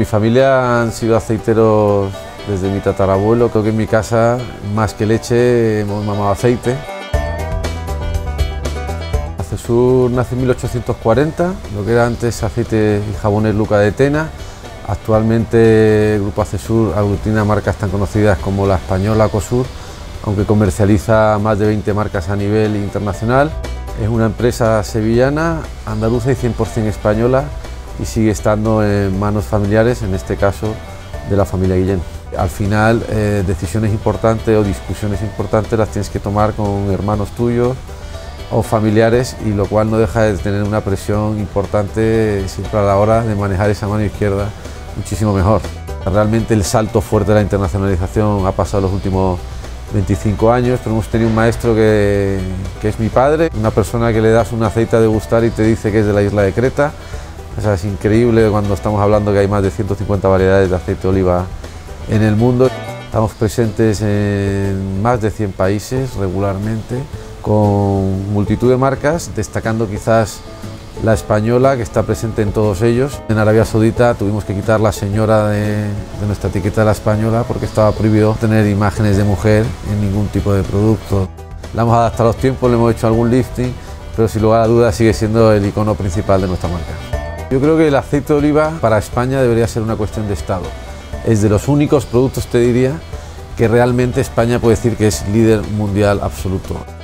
mi familia han sido aceiteros desde mi tatarabuelo. Creo que en mi casa, más que leche, hemos mamado aceite. Acesur nace en 1840, lo que era antes Aceites y Jabones Luca de Tena. Actualmente el Grupo Acesur aglutina marcas tan conocidas como la española Acosur, aunque comercializa más de 20 marcas a nivel internacional. Es una empresa sevillana, andaluza y 100% española, y sigue estando en manos familiares, en este caso de la familia Guillén. Al final, decisiones importantes o discusiones importantes las tienes que tomar con hermanos tuyos o familiares, y lo cual no deja de tener una presión importante siempre a la hora de manejar esa mano izquierda muchísimo mejor. Realmente el salto fuerte de la internacionalización ha pasado los últimos 25 años, pero hemos tenido un maestro que es mi padre, una persona que le das un aceite a degustar y te dice que es de la isla de Creta. O sea, es increíble cuando estamos hablando que hay más de 150 variedades de aceite de oliva en el mundo. Estamos presentes en más de 100 países regularmente, con multitud de marcas, destacando quizás la española, que está presente en todos ellos. En Arabia Saudita tuvimos que quitar la señora de nuestra etiqueta de la española porque estaba prohibido tener imágenes de mujer en ningún tipo de producto. La hemos adaptado a los tiempos, le hemos hecho algún lifting, pero sin lugar a dudas sigue siendo el icono principal de nuestra marca. Yo creo que el aceite de oliva para España debería ser una cuestión de Estado. Es de los únicos productos, te diría, que realmente España puede decir que es líder mundial absoluto.